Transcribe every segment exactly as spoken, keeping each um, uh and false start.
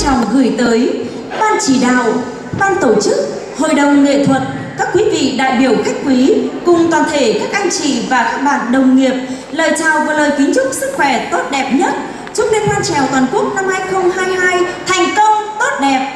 trọng gửi tới ban chỉ đạo, ban tổ chức, hội đồng nghệ thuật, các quý vị đại biểu khách quý cùng toàn thể các anh chị và các bạn đồng nghiệp lời chào và lời kính chúc sức khỏe tốt đẹp nhất. Chúc Liên hoan chèo toàn quốc năm hai không hai hai thành công tốt đẹp.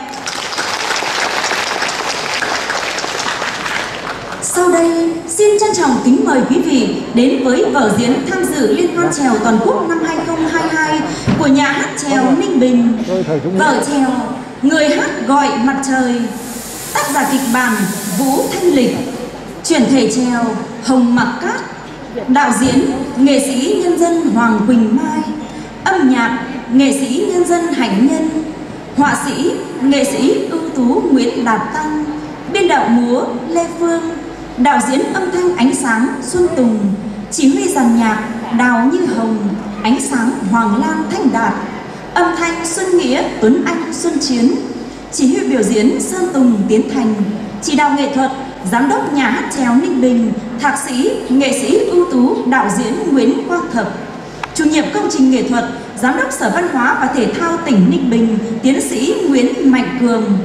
Sau đây, xin trân trọng kính mời quý vị đến với vở diễn tham dự Liên hoan chèo toàn quốc năm hai không hai hai của nhà hát chèo Ninh Bình. Vở chèo Người hát gọi mặt trời, tác giả kịch bản Vũ Thanh Lịch, chuyển thể chèo Hồng Mặc Cát, đạo diễn nghệ sĩ nhân dân Hoàng Quỳnh Mai, âm nhạc nghệ sĩ nhân dân Hạnh Nhân, họa sĩ nghệ sĩ ưu tú Nguyễn Đạt Tăng, biên đạo múa Lê Phương, đạo diễn âm thanh ánh sáng Xuân Tùng, chỉ huy dàn nhạc Đào Như Hồng, ánh sáng Hoàng Lan Thanh Đạt, âm thanh Xuân Nghĩa Tuấn Anh Xuân Chiến, chỉ huy biểu diễn Sơn Tùng Tiến Thành, chỉ đạo nghệ thuật giám đốc nhà hát chèo Ninh Bình, thạc sĩ nghệ sĩ ưu tú đạo diễn Nguyễn Quang Thập, chủ nhiệm công trình nghệ thuật giám đốc Sở Văn hóa và Thể thao tỉnh Ninh Bình, tiến sĩ Nguyễn Mạnh Cường.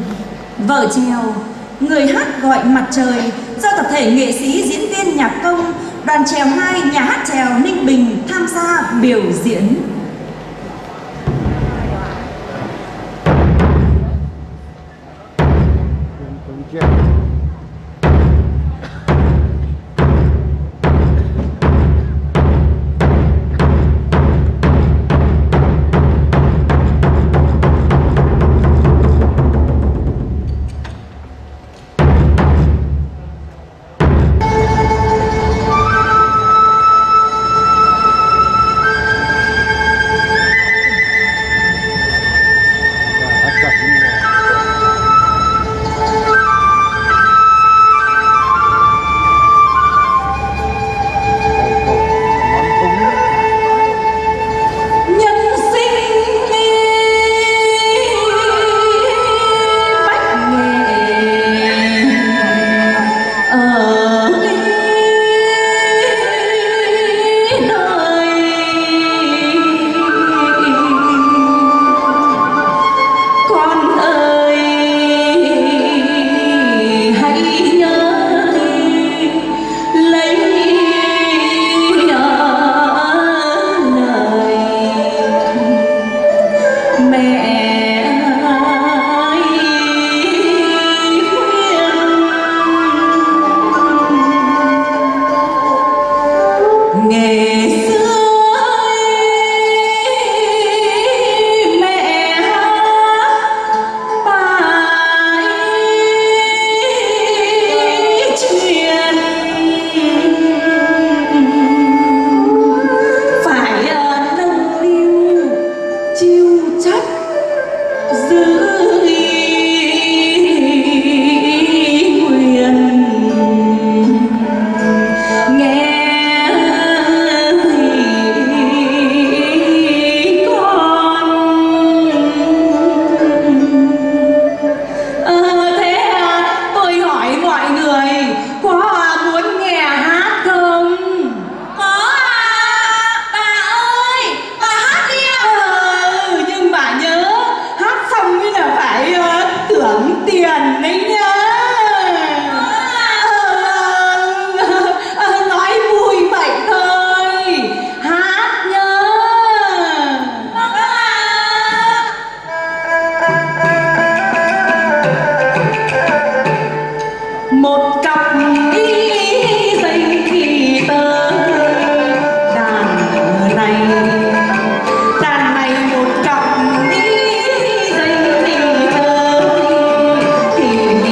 Vở chèo Người hát gọi mặt trời do tập thể nghệ sĩ diễn viên nhạc công đoàn chèo hai nhà hát chèo Ninh Bình tham gia biểu diễn. Thì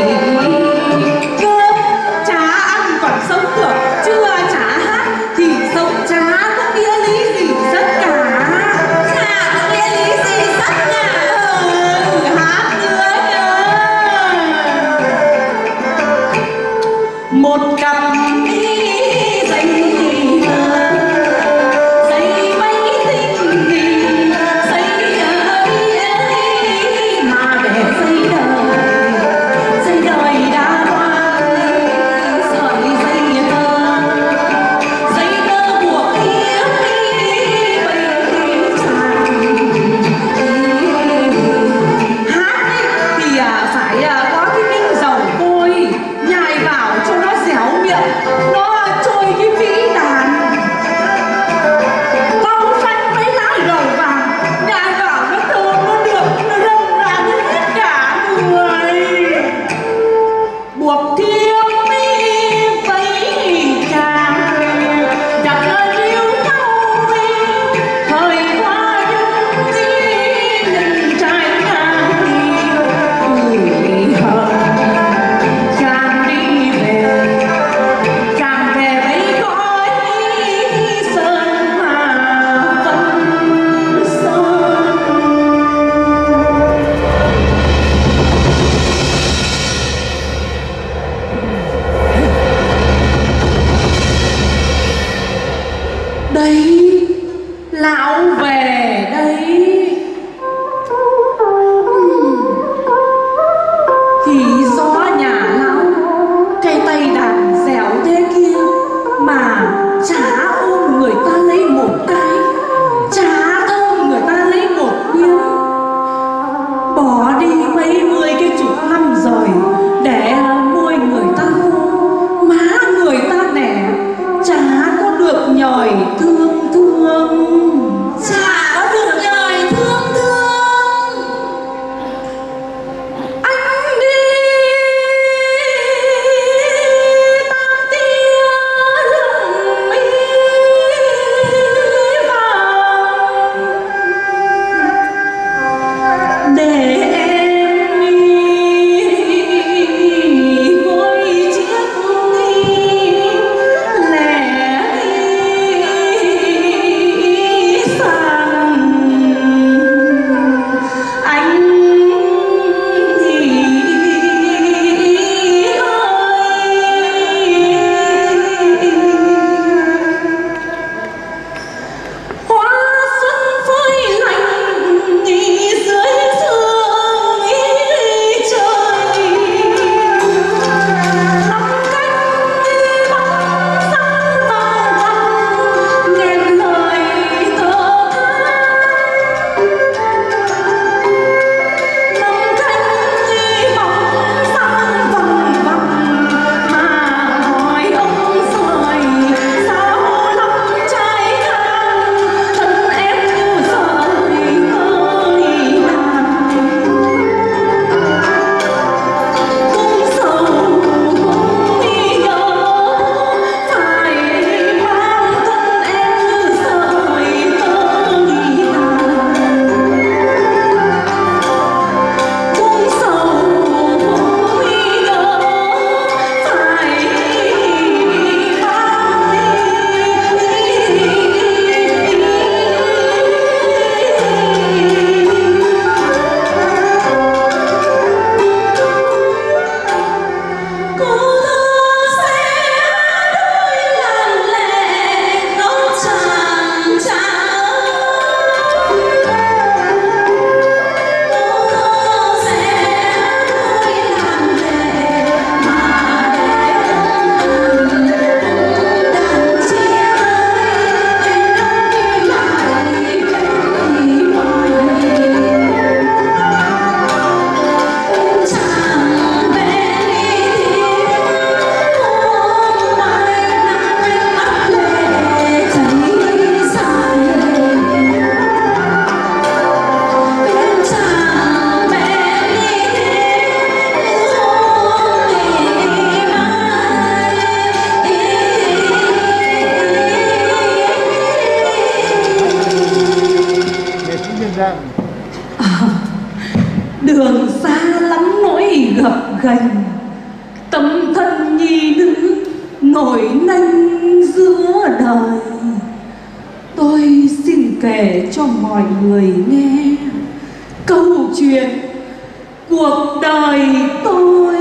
gành, tấm thân nhi nữ nổi nanh giữa đời. Tôi xin kể cho mọi người nghe câu chuyện cuộc đời tôi.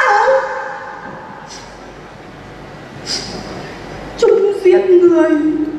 Giết người